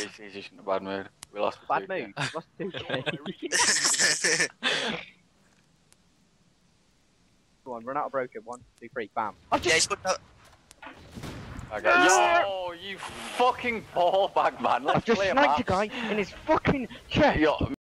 he's just in a bad mood. We lost the Bad 2K. mood. Lost 2K. Come on, run out of broken. 1, 2, 3, bam. Yeah, he's got no. Yo, you fucking ball bag man. Let's I've just play a sniped a match. guy in his fucking chest. Yo,